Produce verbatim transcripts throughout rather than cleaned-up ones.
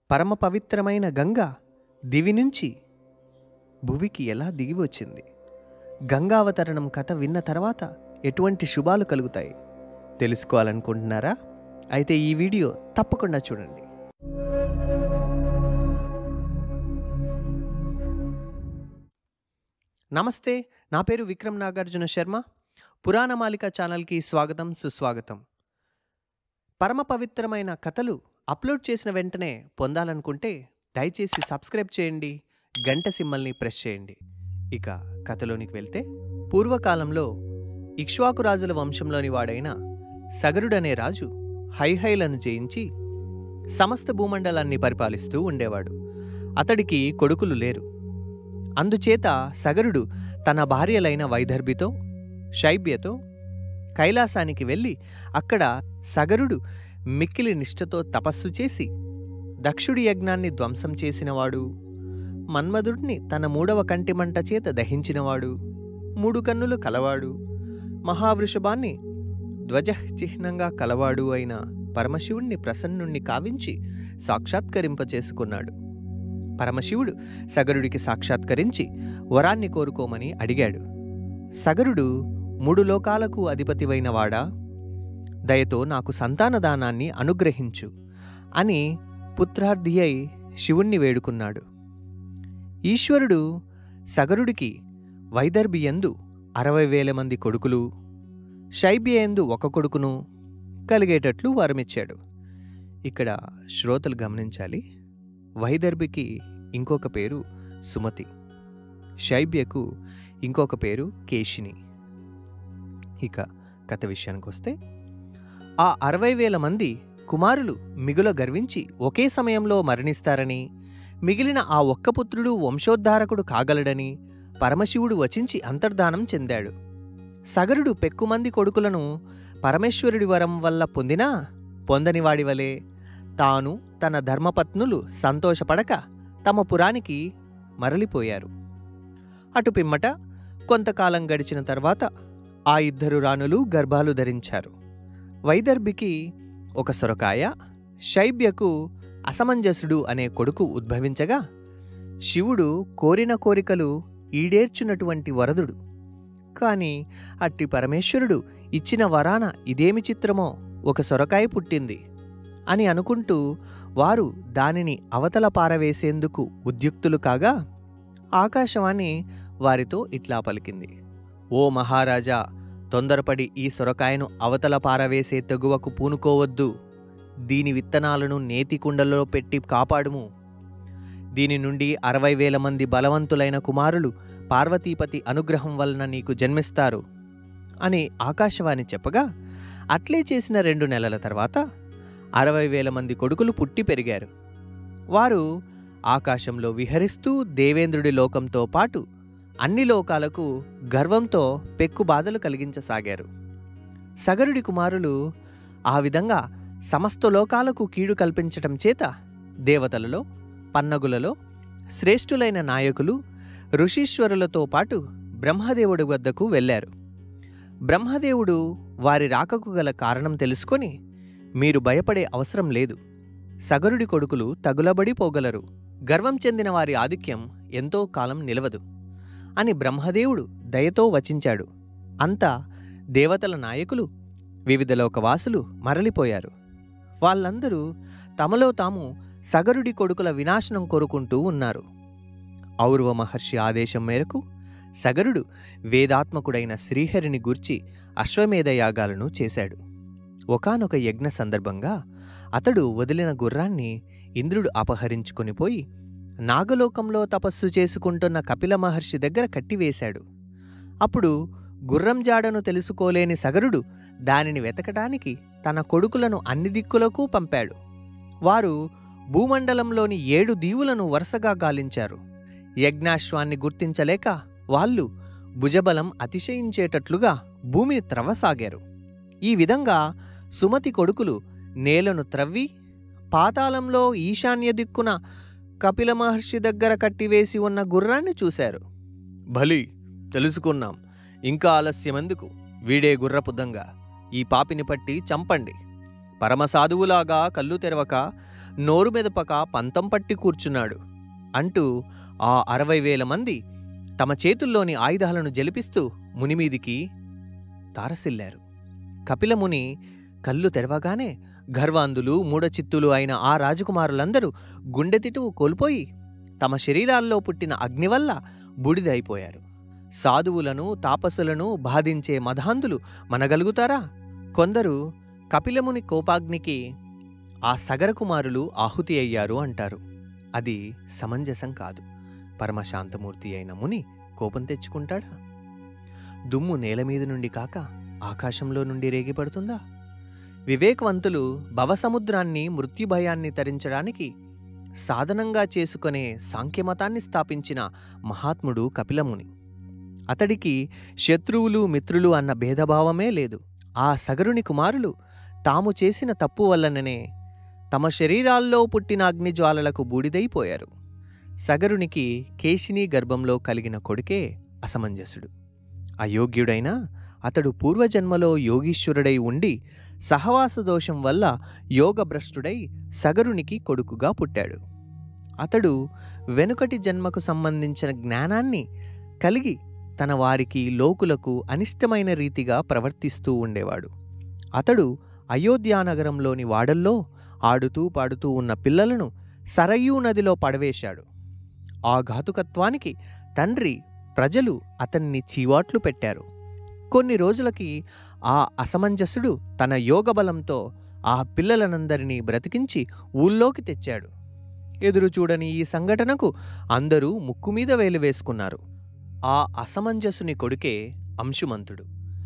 పరమ పవిత్రమైన గంగ దివి నుంచి భువికి ఎలా దిగి వచ్చింది? గంగావతరణం కథ విన్న తర్వాత ఎటువంటి శుభాలు కలుగుతాయి తెలుసుకోవాలనుకుంటున్నారా? అయితే ఈ వీడియో తప్పకుండా చూడండి. నమస్తే, నా పేరు విక్రమ్ నాగార్జున శర్మ. పురాణమాలిక ఛానల్కి స్వాగతం, సుస్వాగతం. పరమ పవిత్రమైన కథలు అప్లోడ్ చేసిన వెంటనే పొందాలనుకుంటే దయచేసి సబ్స్క్రైబ్ చేయండి, గంట సింబల్ని ప్రెస్ చేయండి. ఇక కథలోనికి వెళ్తే, పూర్వకాలంలో ఇక్ష్వాకు రాజుల వంశంలోని వాడైన సగరుడనే రాజు హైహైలను జయించి సమస్త భూమండలాన్ని పరిపాలిస్తూ ఉండేవాడు. అతడికి కొడుకులు లేరు. అందుచేత సగరుడు తన భార్యలైన వైదర్భితో శైబ్యతో కైలాసానికి వెళ్ళి అక్కడ సగరుడు మిక్కిలి నిష్ఠతో తపస్సు చేసి దక్షుడి యజ్ఞాన్ని ధ్వంసం చేసినవాడు, మన్మధుడిని తన మూడవ కంటిమంట చేత దహించినవాడు, మూడు కన్నులు కలవాడు, మహావృషభాన్ని ధ్వజ చిహ్నంగా కలవాడు అయిన పరమశివుణ్ణి ప్రసన్నుణ్ణి కావించి సాక్షాత్కరింపచేసుకున్నాడు. పరమశివుడు సగరుడికి సాక్షాత్కరించి వరాన్ని కోరుకోమని అడిగాడు. సగరుడు, మూడు లోకాలకు అధిపతివైన వాడా, దయతో నాకు సంతానదానాన్ని అనుగ్రహించు అని పుత్రార్థి అయి శివుణ్ణి వేడుకున్నాడు. ఈశ్వరుడు సగరుడికి వైదర్భియందు అరవై వేల మంది కొడుకులు, శైబ్యయందు ఒక కొడుకును కలిగేటట్లు వరమిచ్చాడు. ఇక్కడ శ్రోతలు గమనించాలి, వైదర్భికి ఇంకొక పేరు సుమతి, శైబ్యకు ఇంకొక పేరు కేశిని. ఇక కథ విషయానికి వస్తే, ఆ అరవై వేల మంది కుమారులు మిగుల గర్వించి ఒకే సమయంలో మరణిస్తారని, మిగిలిన ఆ ఒక్క పుత్రుడు వంశోద్ధారకుడు కాగలడని పరమశివుడు వచించి అంతర్ధానం చెందాడు. సగరుడు పెక్కుమంది కొడుకులను పరమేశ్వరుడి వరం వల్ల పొందినా పొందనివాడి వలె తాను తన ధర్మపత్నులు సంతోషపడక తమ పురానికి మరలిపోయారు. అటు పిమ్మట కొంతకాలం గడిచిన తర్వాత ఆ ఇద్దరు రాణులు గర్భాలు ధరించారు. వైదర్భికి ఒక సొరకాయ, శైబ్యకు అసమంజసుడు అనే కొడుకు ఉద్భవించగా, శివుడు కోరిన కోరికలు ఈడేర్చున్నటువంటి వరదుడు. కాని అట్టి పరమేశ్వరుడు ఇచ్చిన వరాన ఇదేమి చిత్రమో ఒక సొరకాయ పుట్టింది అని అనుకుంటూ వారు దానిని అవతల పారవేసేందుకు ఉద్యుక్తులు కాగా, ఆకాశవాణి వారితో ఇట్లా పలికింది: ఓ మహారాజా, తొందరపడి ఈ సొరకాయను అవతల పారవేసే తెగువకు పూనుకోవద్దు. దీని విత్తనాలను నేతి కుండలో పెట్టి కాపాడుము. దీని నుండి అరవై వేల మంది బలవంతులైన కుమారులు పార్వతీపతి అనుగ్రహం వలన నీకు జన్మిస్తారు అని ఆకాశవాణి చెప్పగా, అట్లే చేసిన రెండు నెలల తర్వాత అరవై వేల మంది కొడుకులు పుట్టి పెరిగారు. వారు ఆకాశంలో విహరిస్తూ దేవేంద్రుడి లోకంతో పాటు అన్ని లోకాలకు గర్వంతో పెక్కు బాధలు కలిగించసాగారు. సగరుడి కుమారులు ఆ విధంగా సమస్త లోకాలకు కీడు కల్పించటం చేత దేవతలలో, పన్నగులలో శ్రేష్ఠులైన నాయకులు ఋషీశ్వరులతో పాటు బ్రహ్మదేవుడి వద్దకు వెళ్ళారు. బ్రహ్మదేవుడు వారి రాకకు గల కారణం తెలుసుకొని, మీరు భయపడే అవసరం లేదు, సగరుడి కొడుకులు తగులబడిపోగలరు, గర్వం చెందిన వారి ఆధిక్యం ఎంతో కాలం నిలవదు అని బ్రహ్మదేవుడు దయతో వచించాడు. అంతా దేవతల నాయకులు, వివిధ లోకవాసులు మరలిపోయారు. వాళ్ళందరూ తమలో తాము సగరుడి కొడుకుల వినాశనం కోరుకుంటూ ఉన్నారు. ఔర్వ మహర్షి ఆదేశం మేరకు సగరుడు వేదాత్మకుడైన శ్రీహరిని గూర్చి అశ్వమేధ యాగాలను చేశాడు. ఒకానొక యజ్ఞ సందర్భంగా అతడు వదిలిన గుర్రాన్ని ఇంద్రుడు అపహరించుకొని పోయి నాగలోకంలో తపస్సు చేసుకుంటున్న కపిల మహర్షి దగ్గర కట్టివేశాడు. అప్పుడు గుర్రం జాడను తెలుసుకోలేని సగరుడు దానిని వెతకటానికి తన కొడుకులను అన్ని దిక్కులకు పంపాడు. వారు భూమండలంలోని ఏడు దీవులను వరుసగా గాలించారు. యజ్ఞాశ్వాన్ని గుర్తించలేక వాళ్ళు భుజబలం అతిశయించేటట్లుగా భూమిని త్రవ్వసాగారు. ఈ విధంగా సుమతి కొడుకులు నేలను త్రవ్వి పాతాళంలో ఈశాన్య దిక్కున కపిల మహర్షి దగ్గర కట్టివేసి ఉన్న గుర్రాన్ని చూశారు. భలి, తెలుసుకున్నాం, ఇంకా ఆలస్యమెందుకు? వీడే గుర్రపు దొంగ, ఈ పాపిని పట్టి చంపండి. పరమసాధువులాగా కళ్ళు తెరవక నోరు మెదపక పంతం పట్టి కూర్చున్నాడు అంటూ ఆ అరవై వేల మంది తమ చేతుల్లోని ఆయుధాలను జలిపిస్తూ మునిమీదికి తారసిల్లారు. కపిలముని కళ్ళు తెరవగానే గర్వాంధులు మూఢచిత్తులు అయిన ఆ రాజకుమారులందరూ గుండెతిటువు కోల్పోయి తమ శరీరాల్లో పుట్టిన అగ్ని వల్ల బూడిదైపోయారు. సాధువులను తాపసులను బాధించే మదాంధులు మనగలుగుతారా? కొందరు కపిలముని కోపాగ్నికి ఆ సగరకుమారులు ఆహుతి అయ్యారు అంటారు. అది సమంజసం కాదు. పరమశాంతమూర్తి అయిన ముని కోపం తెచ్చుకుంటాడా? దుమ్ము నేల మీద నుండి కాక ఆకాశంలో నుండి రేగిపడుతుందా? వివేకవంతులు భవసముద్రాన్ని మృత్యుభయాన్ని తరించడానికి సాధనంగా చేసుకునే సాంఖ్యమతాన్ని స్థాపించిన మహాత్ముడు కపిలముని. అతడికి శత్రువులు మిత్రులు అన్న భేదభావమే లేదు. ఆ సగరుని కుమారులు తాము చేసిన తప్పు వల్లననే తమ శరీరాల్లో పుట్టిన అగ్నిజ్వాలలకు బూడిదైపోయారు. సగరునికి కేశిని గర్భంలో కలిగిన కొడుకే అసమంజసుడు. అయోగ్యుడైనా అతడు పూర్వజన్మలో యోగీశ్వరుడై ఉండి సహవాస దోషం వల్ల యోగభ్రష్టుడై సగరునికి కొడుకుగా పుట్టాడు. అతడు వెనుకటి జన్మకు సంబంధించిన జ్ఞానాన్ని కలిగి తన వారికి లోకులకు అనిష్టమైన రీతిగా ప్రవర్తిస్తూ ఉండేవాడు. అతడు అయోధ్యానగరంలోని వాడల్లో ఆడుతూ పాడుతూ ఉన్న పిల్లలను సరయూ నదిలో పడవేశాడు. ఆ ఘాతుకత్వానికి తండ్రి ప్రజలు అతన్ని చీవాట్లు పెట్టారు. కొన్ని రోజులకి ఆ అసమంజసుడు తన యోగబలంతో ఆ పిల్లలనందరినీ బ్రతికించి ఊళ్ళోకి తెచ్చాడు. ఎదురు చూడని ఈ సంఘటనకు అందరూ ముక్కుమీద వేలు వేసుకున్నారు. ఆ అసమంజసుని కొడుకే అంశుమంతుడు.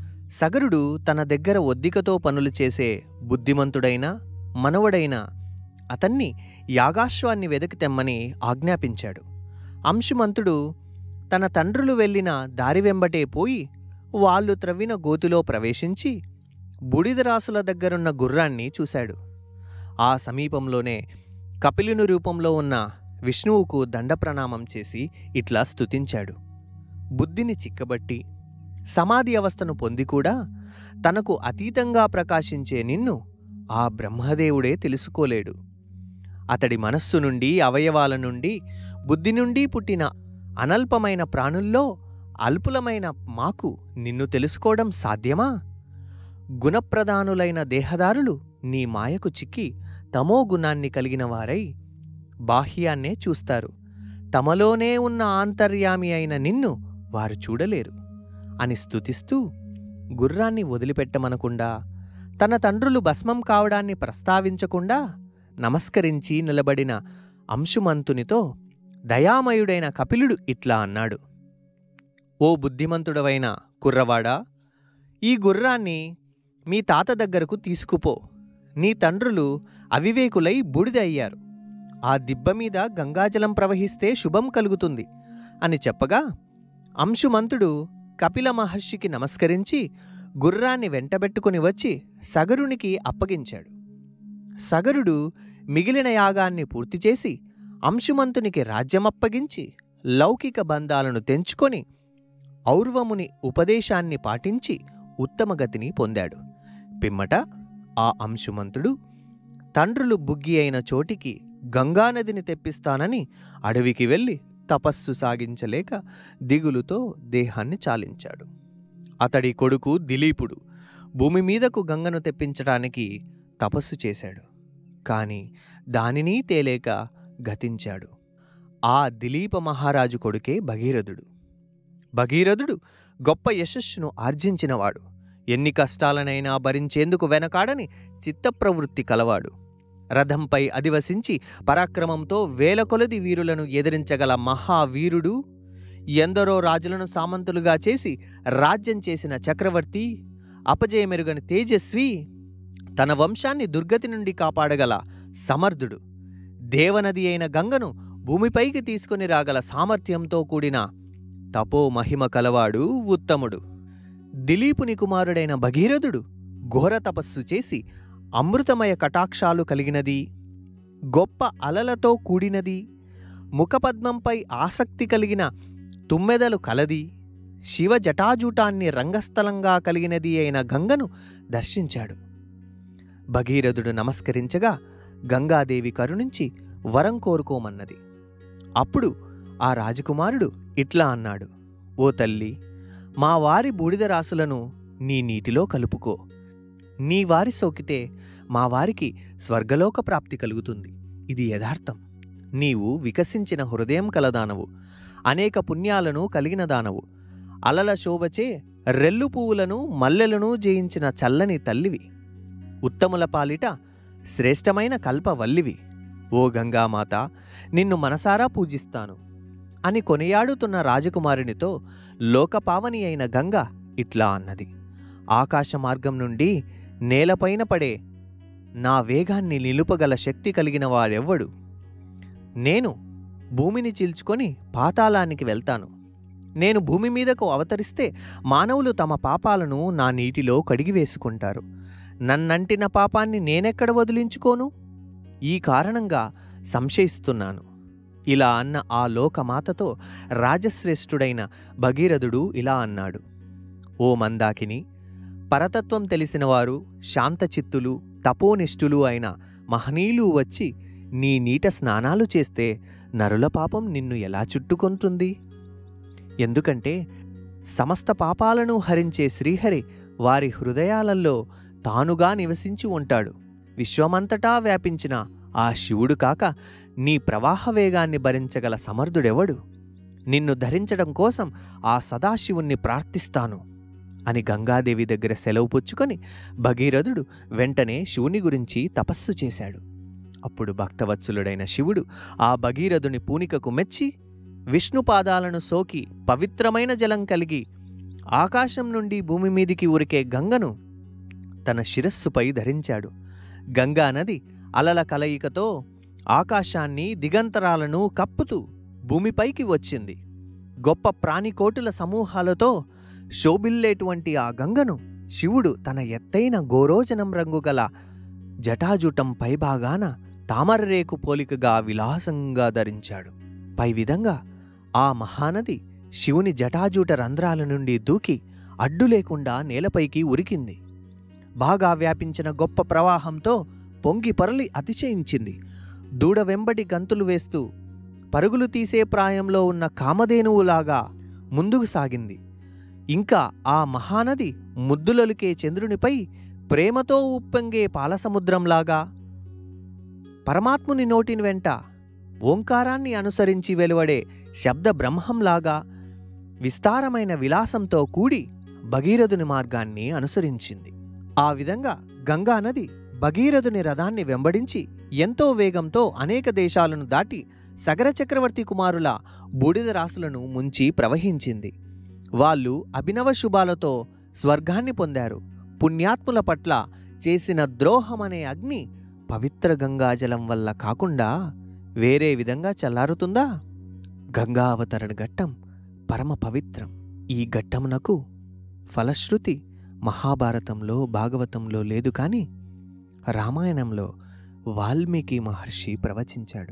సగరుడు తన దగ్గర ఒద్దికతో పనులు చేసే బుద్ధిమంతుడైన మనవడైన అతన్ని యాగాశ్వాన్ని వెదకి తెమ్మని ఆజ్ఞాపించాడు. అంశుమంతుడు తన తండ్రులు వెళ్ళిన దారి వెంబటే పోయి వాళ్ళు త్రవ్విన గోతిలో ప్రవేశించి బూడిదరాసుల దగ్గరున్న గుర్రాన్ని చూశాడు. ఆ సమీపంలోనే కపిలుని రూపంలో ఉన్న విష్ణువుకు దండప్రణామం చేసి ఇట్లా స్తుతించాడు. బుద్ధిని చిక్కబట్టి సమాధి అవస్థను పొంది కూడా తనకు అతీతంగా ప్రకాశించే నిన్ను ఆ బ్రహ్మదేవుడే తెలుసుకోలేడు. అతడి మనస్సు నుండి అవయవాల నుండి బుద్ధి నుండి పుట్టిన అనల్పమైన ప్రాణుల్లో అల్పులమైన మాకు నిన్ను తెలుసుకోవడం సాధ్యమా? గుణప్రధానులైన దేహదారులు నీ మాయకు చిక్కి తమో గుణాన్ని కలిగిన వారై బాహ్యాన్నే చూస్తారు. తమలోనే ఉన్న ఆంతర్యామి అయిన నిన్ను వారు చూడలేరు అని స్తుతిస్తూ గుర్రాన్ని వదిలిపెట్టమనకుండా తన తండ్రులు భస్మం కావడాన్ని ప్రస్తావించకుండా నమస్కరించి నిలబడిన అంశుమంతునితో దయామయుడైన కపిలుడు ఇట్లా అన్నాడు. ఓ బుద్ధిమంతుడవైన కుర్రవాడా, ఈ గుర్రాన్ని మీ తాత దగ్గరకు తీసుకుపో. నీ తండ్రులు అవివేకులై బూడిద అయ్యారు. ఆ దిబ్బ మీద గంగాజలం ప్రవహిస్తే శుభం కలుగుతుంది అని చెప్పగా అంశుమంతుడు కపిల మహర్షికి నమస్కరించి గుర్రాన్ని వెంటబెట్టుకుని వచ్చి సగరునికి అప్పగించాడు. సగరుడు మిగిలిన యాగాన్ని పూర్తి చేసి అంశుమంతునికి రాజ్యమప్పగించి లౌకిక బంధాలను తెంచుకొని ఔర్వముని ఉపదేశాన్ని పాటించి ఉత్తమగతిని పొందాడు. పిమ్మట ఆ అంశుమంతుడు తండ్రులు బుగ్గి అయిన చోటికి గంగానదిని తెప్పిస్తానని అడవికి వెళ్ళి తపస్సు సాగించలేక దిగులుతో దేహాన్ని చాలించాడు. అతడి కొడుకు దిలీపుడు భూమి మీదకు గంగను తెప్పించడానికి తపస్సు చేశాడు. కాని దానిని తేలేక గతించాడు. ఆ దిలీప మహారాజు కొడుకే భగీరథుడు. భగీరథుడు గొప్ప యశస్సును ఆర్జించినవాడు. ఎన్ని కష్టాలనైనా భరించేందుకు వెనకాడని చిత్తప్రవృత్తి కలవాడు. రథంపై అధివసించి పరాక్రమంతో వేల కొలది వీరులను ఎదిరించగల మహావీరుడు, ఎందరో రాజులను సామంతులుగా చేసి రాజ్యం చేసిన చక్రవర్తి, అపజయమెరుగని తేజస్వి, తన వంశాన్ని దుర్గతి నుండి కాపాడగల సమర్థుడు, దేవనది అయిన గంగను భూమిపైకి తీసుకుని రాగల సామర్థ్యంతో కూడిన తపో మహిమ కలవాడు ఉత్తముడు. దిలీపుని కుమారుడైన భగీరథుడు ఘోర తపస్సు చేసి అమృతమయ కటాక్షాలు కలిగినది, గొప్ప అలలతో కూడినది, ముఖపద్మంపై ఆసక్తి కలిగిన తుమ్మెదలు కలది, శివ జటాజూటాన్ని రంగస్థలంగా కలిగినది అయిన గంగను దర్శించాడు. భగీరథుడు నమస్కరించగా గంగాదేవి కరుణించి వరం కోరుకోమన్నది. అప్పుడు ఆ రాజకుమారుడు ఇట్లా అన్నాడు, ఓ తల్లి, మా వారి బూడిద రాసులను నీ నీటిలో కలుపుకో. నీ వారి సోకితే మా వారికి స్వర్గలోక ప్రాప్తి కలుగుతుంది. ఇది యథార్థం. నీవు వికసించిన హృదయం కలదానవు, అనేక పుణ్యాలను కలిగిన దానవు, అలల శోభచే రెల్లు పువ్వులను మల్లెలను జయించిన చల్లని తల్లివి, ఉత్తముల పాలిట శ్రేష్టమైన కల్పవల్లివి. ఓ గంగామాత, నిన్ను మనసారా పూజిస్తాను అని కొనియాడుతున్న రాజకుమారునితో లోకపావని అయిన గంగ ఇట్లా అన్నది, ఆకాశ మార్గం నుండి నేలపైన పడే నా వేగాన్ని నిలుపగల శక్తి కలిగిన వాడెవ్వడు? నేను భూమిని చీల్చుకొని పాతాళానికి వెళ్తాను. నేను భూమి మీదకు అవతరిస్తే మానవులు తమ పాపాలను నా నీటిలో కడిగివేసుకుంటారు. నన్నంటిన పాపాన్ని నేనెక్కడ వదిలించుకోను? ఈ కారణంగా సంశయిస్తున్నాను. ఇలా అన్న ఆ లోకమాతతో రాజశ్రేష్ఠుడైన భగీరథుడు ఇలా అన్నాడు, ఓ మందాకిని, పరతత్వం తెలిసినవారు, శాంతచిత్తులు, తపోనిష్ఠులు అయిన మహనీయులు వచ్చి నీ నీట స్నానాలు చేస్తే నరుల పాపం నిన్ను ఎలా చుట్టుకొంటుంది? ఎందుకంటే సమస్త పాపాలను హరించే శ్రీహరి వారి హృదయాలలో తానుగా నివసించి ఉంటాడు. విశ్వమంతటా వ్యాపించిన ఆ శివుడు కాక నీ ప్రవాహ వేగాన్ని భరించగల సమర్థుడెవడు? నిన్ను ధరించడం కోసం ఆ సదాశివుణ్ణి ప్రార్థిస్తాను అని గంగాదేవి దగ్గర సెలవు పుచ్చుకొని భగీరథుడు వెంటనే శివుని గురించి తపస్సు చేశాడు. అప్పుడు భక్తవత్సలుడైన శివుడు ఆ భగీరథుని పూనికకు మెచ్చి విష్ణుపాదాలను సోకి పవిత్రమైన జలం కలిగి ఆకాశం నుండి భూమి మీదికి ఉరికే గంగను తన శిరస్సుపై ధరించాడు. గంగా నది అలల కలయికతో ఆకాశాన్ని దిగంతరాలను కప్పుతూ భూమిపైకి వచ్చింది. గొప్ప ప్రాణికోటుల సమూహాలతో శోభిల్లేటువంటి ఆ గంగను శివుడు తన ఎత్తైన గోరోజనం రంగు గల జటాజూటం పైభాగాన తామరరేకు పోలికగా విలాసంగా ధరించాడు. పై విధంగా ఆ మహానది శివుని జటాజూట రంధ్రాల నుండి దూకి అడ్డు లేకుండా నేలపైకి ఉరికింది. బాగా వ్యాపించిన గొప్ప ప్రవాహంతో పొంగి పొరలి అతిశయించింది. దూడ వెంబడి గంతులు వేస్తూ పరుగులు తీసే ప్రాయంలో ఉన్న కామధేనువులాగా ముందుకు సాగింది. ఇంకా ఆ మహానది ముద్దులొలికే చంద్రునిపై ప్రేమతో ఉప్పొంగే పాలసముద్రంలాగా, పరమాత్ముని నోటిని వెంట ఓంకారాన్ని అనుసరించి వెలువడే శబ్ద బ్రహ్మంలాగా విస్తారమైన విలాసంతో కూడి భగీరథుని మార్గాన్ని అనుసరించింది. ఆ విధంగా గంగానది భగీరథుని రథాన్ని వెంబడించి ఎంతో వేగంతో అనేక దేశాలను దాటి సగర చక్రవర్తి కుమారుల బూడిద రాసులను ముంచి ప్రవహించింది. వాళ్ళు అభినవ శుభాలతో స్వర్గాన్ని పొందారు. పుణ్యాత్ముల పట్ల చేసిన ద్రోహమనే అగ్ని పవిత్ర గంగాజలం వల్ల కాకుండా వేరే విధంగా చల్లారుతుందా? గంగా అవతరణ ఘట్టం పరమ పవిత్రం. ఈ ఘట్టమునకు ఫలశ్రుతి మహాభారతంలో, భాగవతంలో లేదు, కానీ రామాయణంలో వాల్మీకి మహర్షి ప్రవచించాడు.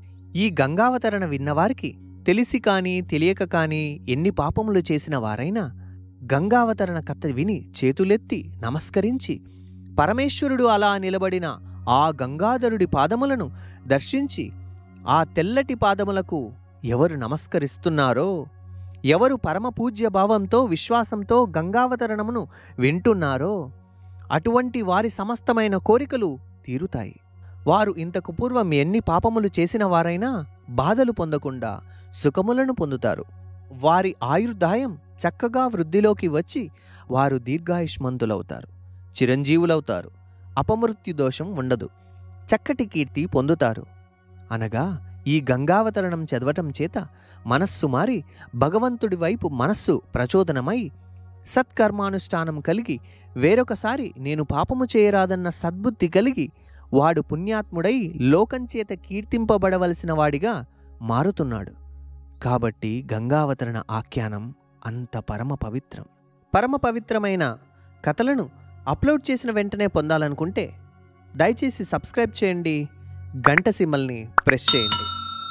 ఈ గంగావతరణ విన్నవారికి తెలిసి కానీ తెలియక కానీ ఎన్ని పాపములు చేసిన వారైనా గంగావతరణ కథ విని చేతులెత్తి నమస్కరించి పరమేశ్వరుడు అలా నిలబడిన ఆ గంగాధరుడి పాదములను దర్శించి ఆ తెల్లటి పాదములకు ఎవరు నమస్కరిస్తున్నారో, ఎవరు పరమ పూజ్య భావంతో విశ్వాసంతో గంగావతరణమును వింటున్నారో అటువంటి వారి సమస్తమైన కోరికలు తీరుతాయి. వారు ఇంతకు పూర్వం ఎన్ని పాపములు చేసిన వారైనా బాధలు పొందకుండా సుఖములను పొందుతారు. వారి ఆయుర్దాయం చక్కగా వృద్ధిలోకి వచ్చి వారు దీర్ఘాయుష్మంతులవుతారు, చిరంజీవులవుతారు. అపమృత్యు దోషం ఉండదు, చక్కటి కీర్తి పొందుతారు. అనగా ఈ గంగావతరణం చదవటం చేత మనస్సు మారి భగవంతుడి వైపు మనస్సు ప్రచోదనమై సత్కర్మానుష్ఠానం కలిగి వేరొకసారి నేను పాపము చేయరాదన్న సద్బుద్ధి కలిగి వాడు పుణ్యాత్ముడై లోకంచేత కీర్తింపబడవలసిన వాడిగా మారుతున్నాడు. కాబట్టి గంగావతరణ ఆఖ్యానం అంత పరమ పవిత్రం. పరమ పవిత్రమైన కథలను అప్లోడ్ చేసిన వెంటనే పొందాలనుకుంటే దయచేసి సబ్స్క్రైబ్ చేయండి, గంట సింబల్ని ప్రెస్ చేయండి.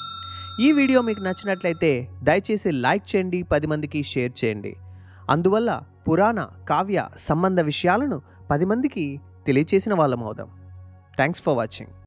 ఈ వీడియో మీకు నచ్చినట్లయితే దయచేసి లైక్ చేయండి, పది మందికి షేర్ చేయండి. అందువల్ల పురాణ కావ్య సంబంధ విషయాలను పది మందికి తెలియచేసిన వాళ్ళం అవుదాం. Thanks for watching.